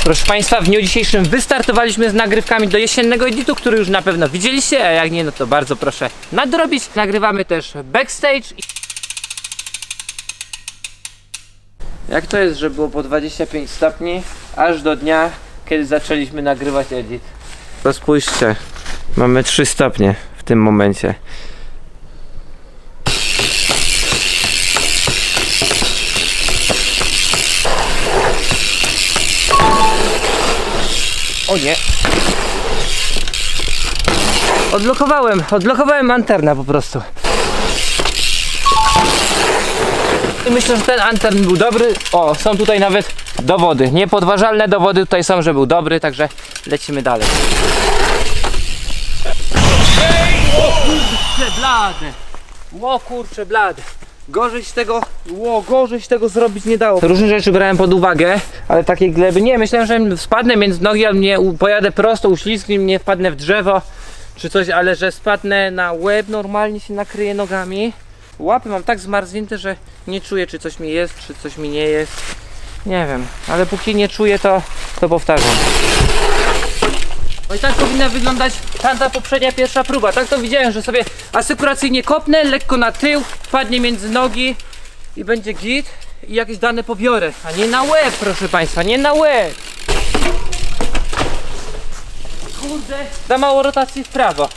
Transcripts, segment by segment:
Proszę Państwa, w dniu dzisiejszym wystartowaliśmy z nagrywkami do jesiennego editu, który już na pewno widzieliście, a jak nie, no to bardzo proszę nadrobić. Nagrywamy też backstage. Jak to jest, że było po 25 stopni, aż do dnia, kiedy zaczęliśmy nagrywać edit? To spójrzcie, mamy 3 stopnie w tym momencie. O nie! Odblokowałem antennę po prostu. I myślę, że ten antern był dobry. O, są tutaj nawet dowody. Niepodważalne dowody tutaj są, że był dobry, także lecimy dalej. O kurcze blade! O kurcze blade! Gorzej się tego zrobić nie dało. Różne rzeczy brałem pod uwagę, ale takiej gleby nie. Myślałem, że spadnę między nogi, ale mnie pojadę prosto, uślizgnie mnie, wpadnę w drzewo czy coś, ale że spadnę na łeb, normalnie się nakryję nogami. Łapy mam tak zmarznięte, że nie czuję, czy coś mi jest, czy coś mi nie jest. Nie wiem, ale póki nie czuję, to powtarzam. No i tak powinna wyglądać tamta poprzednia pierwsza próba. Tak to widziałem, że sobie asykuracyjnie kopnę, lekko na tył, wpadnie między nogi i będzie git i jakieś dane pobiorę. A nie na łeb, proszę Państwa, nie na łeb. Kurde, za mało rotacji w prawo.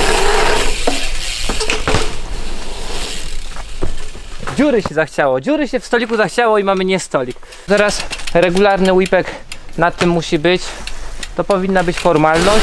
Dziury się w stoliku zachciało i mamy nie stolik. Zaraz regularny whipek nad tym musi być. To powinna być formalność.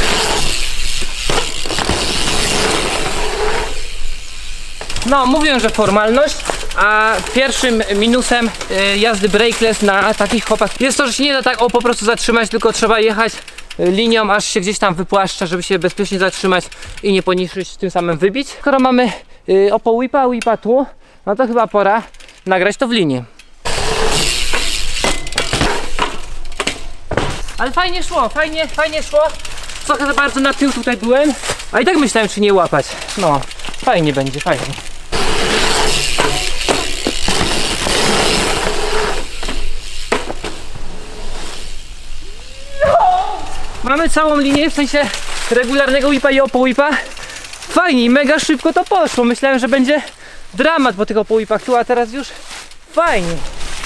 No, mówiłem, że formalność. A pierwszym minusem jazdy brakeless na takich hopach jest to, że się nie da tak po prostu zatrzymać, tylko trzeba jechać linią, aż się gdzieś tam wypłaszcza, żeby się bezpiecznie zatrzymać i nie poniszyć, tym samym wybić. Skoro mamy opo whipa tu, no to chyba pora nagrać to w linii. Ale fajnie szło, fajnie szło. Trochę za bardzo na tył tutaj byłem, a i tak myślałem, czy nie łapać. No, fajnie będzie, fajnie. Mamy całą linię, w sensie regularnego whipa i opo whipa. Fajnie, mega szybko to poszło. Myślałem, że będzie dramat po tych opo whipach tu, a teraz już fajnie.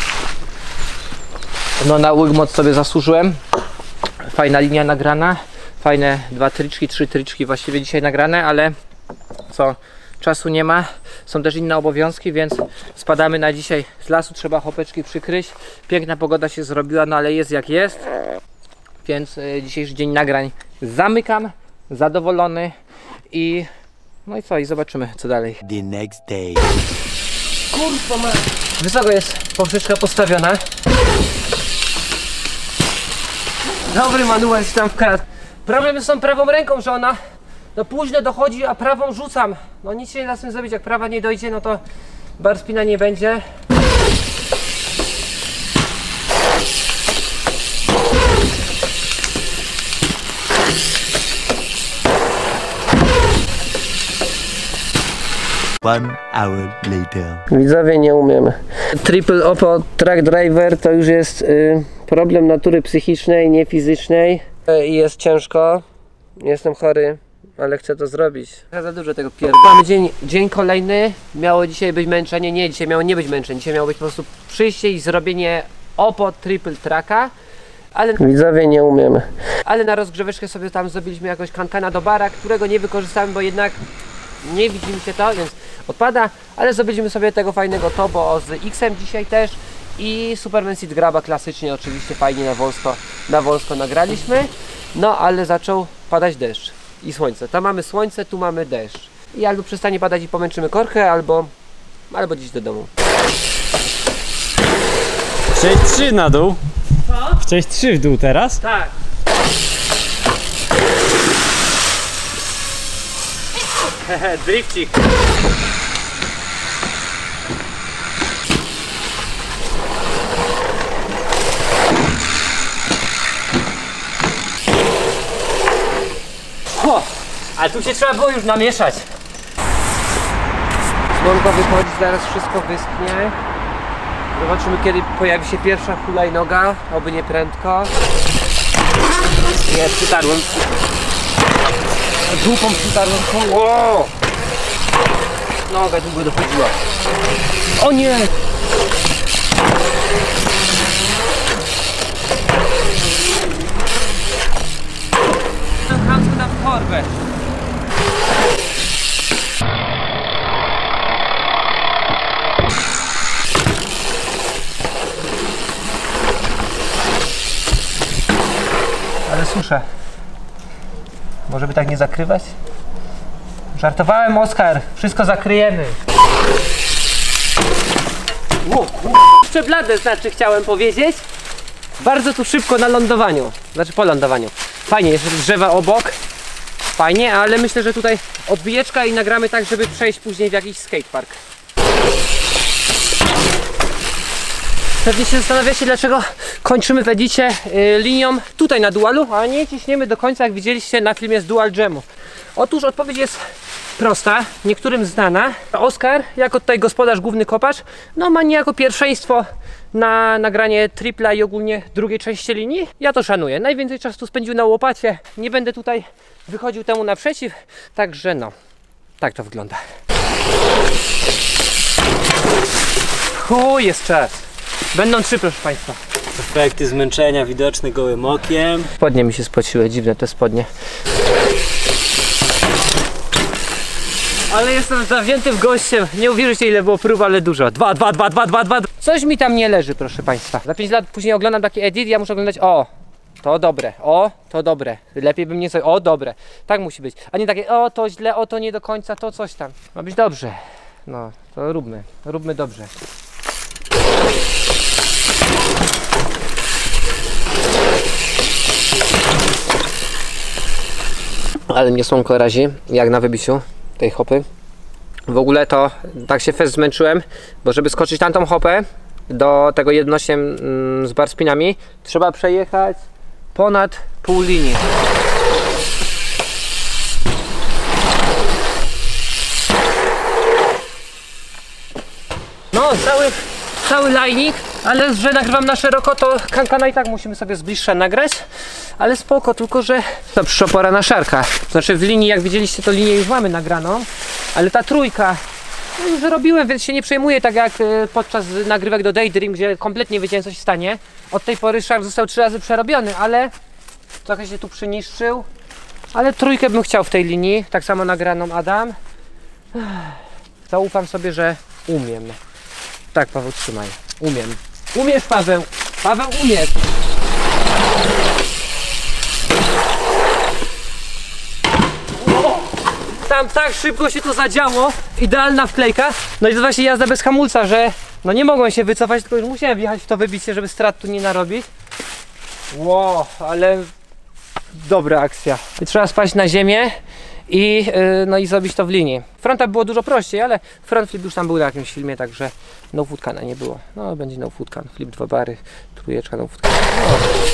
No na łygmoc sobie zasłużyłem. Fajna linia nagrana. Fajne 2 tryczki, 3 tryczki właściwie dzisiaj nagrane, ale co? Czasu nie ma. Są też inne obowiązki, więc spadamy na dzisiaj z lasu. Trzeba chopeczki przykryć. Piękna pogoda się zrobiła, no ale jest jak jest. Więc dzisiejszy dzień nagrań zamykam. Zadowolony. I no i co? I zobaczymy, co dalej. The next day. Kurwa ma. Wysoko jest poprzeczka postawiona. Dobry manual się tam wkradł. Problem jest z tą prawą ręką, że ona no późno dochodzi, a prawą rzucam. No nic się nie da z tym zrobić, jak prawa nie dojdzie, no to bar spina nie będzie. One hour later. Widzowie, nie umiem. Triple opo track driver to już jest problem natury psychicznej, nie fizycznej. I jest ciężko. Jestem chory, ale chcę to zrobić. Za dużo tego Mamy dzień kolejny. Miało dzisiaj być męczenie. Nie, dzisiaj miało nie być męczenie. Dzisiaj miało być po prostu przyjście i zrobienie opo triple tracka. Ale widzowie, nie umiem. Ale na rozgrzeweczkę sobie tam zrobiliśmy jakoś kankana do bara, którego nie wykorzystałem, bo jednak nie widzi mi się to, więc odpada, ale zrobiliśmy sobie tego fajnego tobo z X-em dzisiaj też i Superman Seat Graba klasycznie, oczywiście fajnie na wąsko nagraliśmy, no ale zaczął padać deszcz i słońce. Tam mamy słońce, tu mamy deszcz i albo przestanie padać i pomęczymy korkę, albo gdzieś do domu. Chciałeś 3 na dół? Co? Chciałeś 3 w dół teraz? Tak. Hehe, drifcik. O, ale tu się trzeba było już namieszać. Słonko wychodzi, zaraz wszystko wyschnie. Zobaczymy, kiedy pojawi się pierwsza hulajnoga, oby nie prędko. Nie, przytarłem. Dupą przytarłem koło. Noga długo dochodziła. O nie! Hamsko na torbę. Ale suszę. Może by tak nie zakrywać? Żartowałem, Oskar. Wszystko zakryjemy. Jeszcze blade, znaczy chciałem powiedzieć. Bardzo tu szybko na lądowaniu. Znaczy po lądowaniu. Fajnie, jeszcze drzewa obok. Fajnie, ale myślę, że tutaj odbijeczka i nagramy tak, żeby przejść później w jakiś skatepark. Pewnie się zastanawiacie, dlaczego kończymy w edicie linią tutaj na dualu, a nie ciśniemy do końca, jak widzieliście na filmie z Dual Jamu. Otóż odpowiedź jest prosta, niektórym znana. Oskar, jako tutaj gospodarz, główny kopacz, no ma niejako pierwszeństwo na nagranie tripla i ogólnie drugiej części linii. Ja to szanuję. Najwięcej czasu spędził na łopacie. Nie będę tutaj wychodził temu naprzeciw, także no, tak to wygląda. Jest czas. Będą 3, proszę Państwa. Efekty zmęczenia widoczne gołym okiem. Spodnie mi się spociły, dziwne te spodnie. Ale jestem zawziętym gościem. Nie uwierzycie, ile było prób, ale dużo. 2. Coś mi tam nie leży, proszę Państwa. Za 5 lat później oglądam taki edit, ja muszę oglądać, o, to dobre, o, to dobre. Lepiej bym nie coś, o, dobre. Tak musi być. A nie takie, o, to źle, o, to nie do końca, to coś tam. Ma być dobrze. No, to róbmy dobrze. Ale mnie słonko razi, jak na wybiciu tej hopy. W ogóle to tak się fest zmęczyłem, bo żeby skoczyć na tą hopę do tego 1.8 z bar spinami, trzeba przejechać ponad pół linii. No, cały lajnik, ale że nagrywam na szeroko, to kankana i tak musimy sobie z bliższa nagrać. Ale spoko, tylko że to przyszła pora na szarka. Znaczy w linii, jak widzieliście, to linię już mamy nagraną, ale ta trójka, no już robiłem, więc się nie przejmuję tak jak podczas nagrywek do Daydream, gdzie kompletnie wiedziałem, co się stanie. Od tej pory szark został 3 razy przerobiony, ale trochę się tu przyniszczył. Ale trójkę bym chciał w tej linii, tak samo nagraną Adam. Zaufam sobie, że umiem. Tak, Paweł, trzymaj. Umiem. Umiesz, Paweł! Paweł, umiesz! Tam tak szybko się to zadziało. Idealna wklejka. No i to właśnie jazda bez hamulca, że no nie mogłem się wycofać, tylko już musiałem wjechać w to wybicie, żeby strat tu nie narobić. Ło, ale dobra akcja. I trzeba spaść na ziemię i no i zrobić to w linii. Fronta było dużo prościej, ale front flip już tam był na jakimś filmie, także no footkana nie było. No będzie no footkan, flip 2 bary, trójeczka no footkana. No.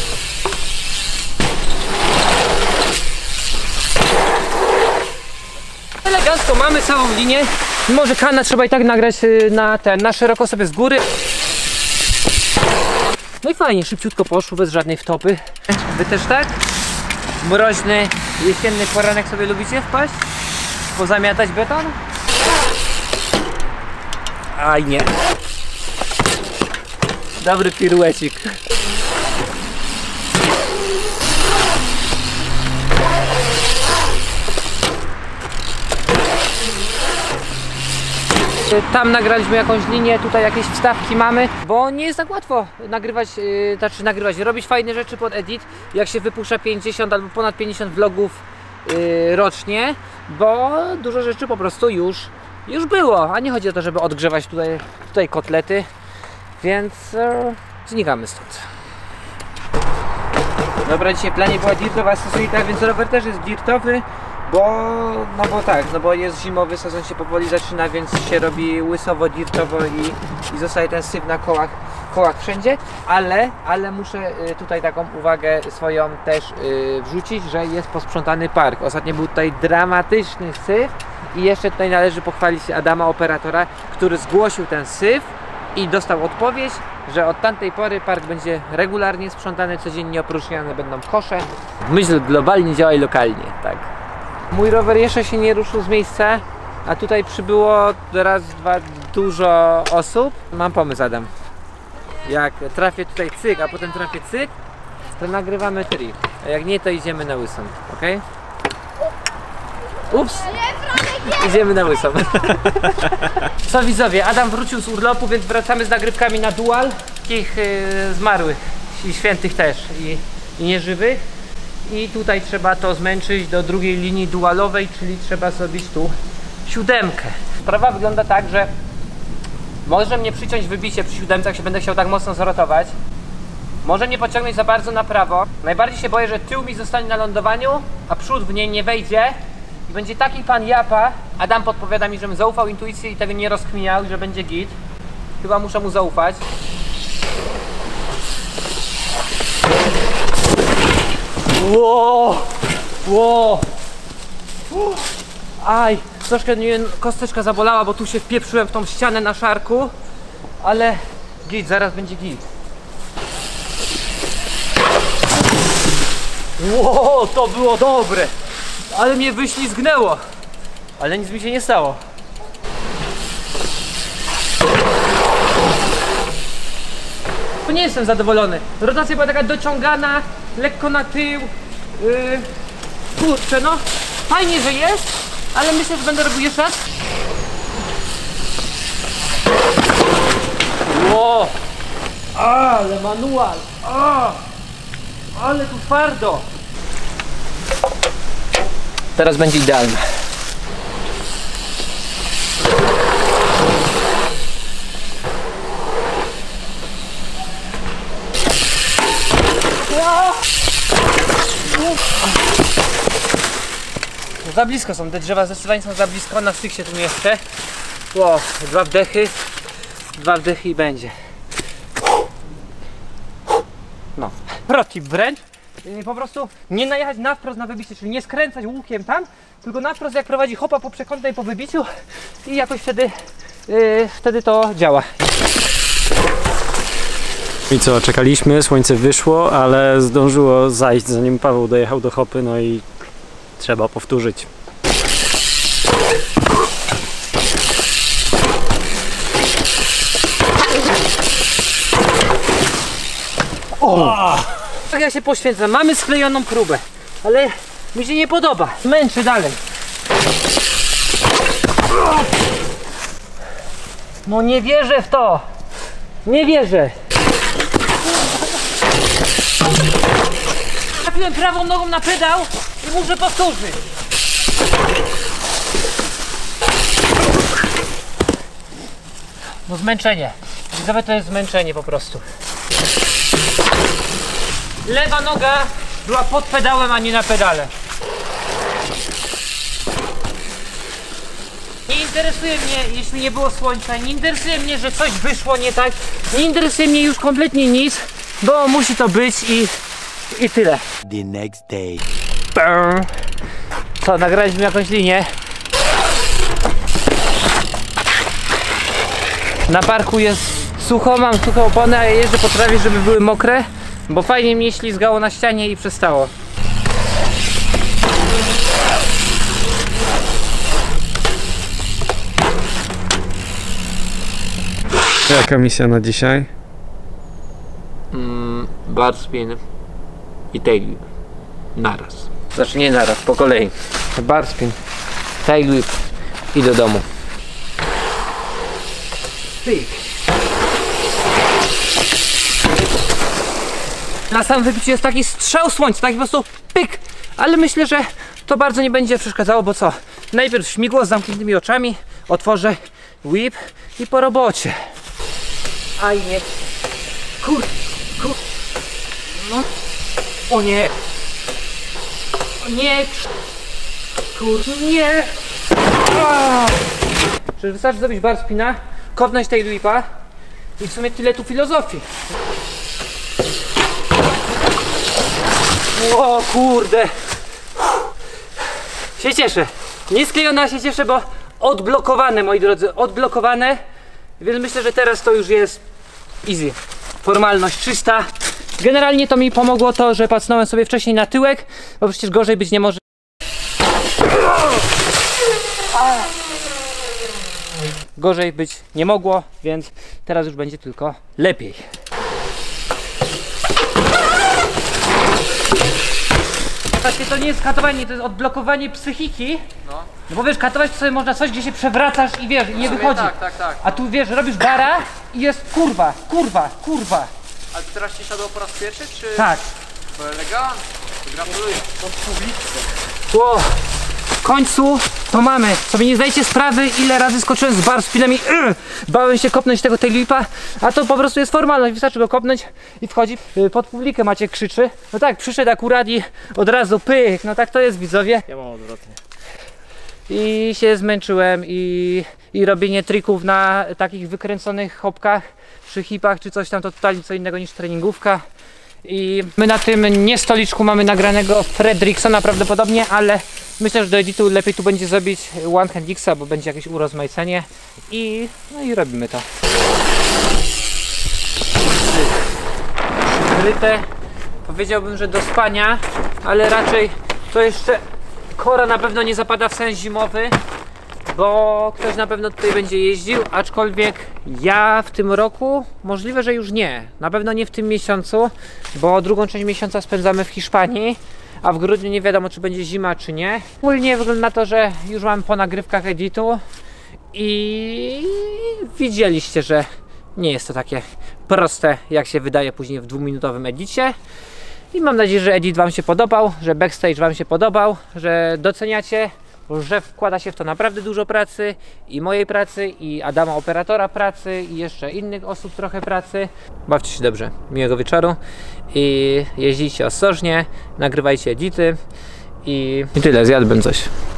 Elegancko, mamy całą linię. Może kana trzeba i tak nagrać na szeroko sobie z góry. No i fajnie, szybciutko poszło, bez żadnej wtopy. Wy też tak? Mroźny, jesienny poranek sobie lubicie wpaść? Pozamiatać beton? Aj nie. Dobry piruecik. Tam nagraliśmy jakąś linię, tutaj jakieś wstawki mamy, bo nie jest tak łatwo robić fajne rzeczy pod edit, jak się wypuszcza 50 albo ponad 50 vlogów rocznie, bo dużo rzeczy po prostu już było, a nie chodzi o to, żeby odgrzewać tutaj kotlety, więc znikamy stąd. Dobra, dzisiaj w planie była dirtowa sesjonka, więc rower też jest dirtowy. Bo jest zimowy, sezon się powoli zaczyna, więc się robi łysowo, dirtowo i zostaje ten syf na kołach wszędzie, ale muszę tutaj taką uwagę swoją też wrzucić, że jest posprzątany park. Ostatnio był tutaj dramatyczny syf i jeszcze tutaj należy pochwalić Adama, operatora, który zgłosił ten syf i dostał odpowiedź, że od tamtej pory park będzie regularnie sprzątany, codziennie opróżniane będą kosze. Myśl globalnie, działaj lokalnie, tak. Mój rower jeszcze się nie ruszył z miejsca, a tutaj przybyło raz, dwa, dużo osób. Mam pomysł, Adam. Jak trafię tutaj cyk, a potem trafię cyk, to nagrywamy trip. A jak nie, to idziemy na łysą, ok? Ups! Idziemy na łysą. Co widzowie, Adam wrócił z urlopu, więc wracamy z nagrywkami na dual. Takich zmarłych i świętych też i nieżywych. I tutaj trzeba to zmęczyć do drugiej linii dualowej, czyli trzeba zrobić tu 7. Sprawa wygląda tak, że może mnie przyciąć wybicie przy 7, jak się będę chciał tak mocno zrotować. Może mnie pociągnąć za bardzo na prawo. Najbardziej się boję, że tył mi zostanie na lądowaniu, a przód w niej nie wejdzie. I będzie taki pan japa. Adam podpowiada mi, żebym zaufał intuicji i tego nie rozkminiał, że będzie git. Chyba muszę mu zaufać. Ło! Ło! Aj! Troszkę mnie kosteczka zabolała, bo tu się wpieprzyłem w tą ścianę na szarku. Ale git, zaraz będzie git. Ło! To było dobre! Ale mnie wyślizgnęło! Ale nic mi się nie stało. Nie jestem zadowolony. Rotacja była taka dociągana, lekko na tył. Kurczę, no fajnie, że jest, ale myślę, że będę robił jeszcze raz. Ło! Ale manual! Ale tu twardo! Teraz będzie idealne. Za blisko są te drzewa, zdecydowanie są za blisko, na styk się tu nie chce. Ło, 2 wdechy i będzie. No, protip wręcz. Po prostu nie najechać na wprost na wybicie, czyli nie skręcać łukiem tam, tylko na wprost jak prowadzi hopa po przekątnej po wybiciu i jakoś wtedy to działa. I co, czekaliśmy, słońce wyszło, ale zdążyło zajść, zanim Paweł dojechał do hopy, no i trzeba powtórzyć. O! Tak ja się poświęcam, mamy sklejoną próbę, ale mi się nie podoba, męczy dalej. No nie wierzę w to, nie wierzę. Trafiłem prawą nogą na pedał i muszę powtórzyć. No zmęczenie, widzowie, to jest zmęczenie po prostu. Lewa noga była pod pedałem, a nie na pedale. Nie interesuje mnie, jeśli nie było słońca, nie interesuje mnie, że coś wyszło nie tak, nie interesuje mnie już kompletnie nic, bo musi to być i tyle. The next day. Co, nagraliśmy jakąś linię. Na parku jest sucho, mam suche opony, a ja jeżdżę po trawie, żeby były mokre, bo fajnie mnie ślizgało na ścianie i przestało. Jaka misja na dzisiaj? Bar spin i tail whip. Naraz. Znaczy nie naraz, po kolei. Bar spin, tail whip i do domu. Pyk. Na samym wybiciu jest taki strzał słońca, taki po prostu pyk. Ale myślę, że to bardzo nie będzie przeszkadzało, bo co? Najpierw śmigło z zamkniętymi oczami, otworzę whip i po robocie. Aj nie. Kur. No. O nie. O nie. Kur. Nie. Czy wystarczy zrobić bar spina, kopnąć tej whipa i w sumie tyle tu filozofii. O kurde. Się cieszę. Nie sklejona, się cieszę, bo odblokowane, moi drodzy, odblokowane. Więc myślę, że teraz to już jest easy. Formalność czysta. Generalnie to mi pomogło to, że pacnąłem sobie wcześniej na tyłek, bo przecież gorzej być nie może. Gorzej być nie mogło, więc teraz już będzie tylko lepiej. Właśnie to nie jest katowanie, to jest odblokowanie psychiki. No bo wiesz, katować to sobie można coś, gdzie się przewracasz i wiesz, i nie wychodzi. Tak. A tu wiesz, robisz bara i jest kurwa. Ale teraz ci siadło po raz pierwszy, czy... Tak. To elegancko. Gratuluję. Ło, w końcu to mamy. Sobie nie zdajecie sprawy, ile razy skoczyłem z bar z pilami. Bałem się kopnąć tego tailwhipa, a to po prostu jest formalność. Wystarczy go kopnąć i wchodzi. Pod publikę Maciek krzyczy. No tak, przyszedł akurat i od razu pyk. No tak to jest, widzowie. Ja mam odwrotnie. I się zmęczyłem i robienie trików na takich wykręconych hopkach przy hipach czy coś tam to totalnie co innego niż treningówka. I my na tym nie stoliczku mamy nagranego Fredricksona prawdopodobnie, ale myślę, że do editu lepiej tu będzie zrobić one hand Xa, bo będzie jakieś urozmaicenie i no i robimy to. Przykryte, powiedziałbym, że do spania, ale raczej to jeszcze kora na pewno nie zapada w sens zimowy, bo ktoś na pewno tutaj będzie jeździł, aczkolwiek ja w tym roku możliwe, że już nie. Na pewno nie w tym miesiącu, bo drugą część miesiąca spędzamy w Hiszpanii, a w grudniu nie wiadomo, czy będzie zima, czy nie. Ogólnie wygląda na to, że już mam po nagrywkach editu i widzieliście, że nie jest to takie proste, jak się wydaje później w 2-minutowym edicie. I mam nadzieję, że edit wam się podobał, że backstage wam się podobał, że doceniacie, że wkłada się w to naprawdę dużo pracy i mojej pracy, i Adama operatora pracy, i jeszcze innych osób trochę pracy. Bawcie się dobrze, miłego wieczoru i jeździcie ostrożnie, nagrywajcie edity i tyle, zjadłbym coś.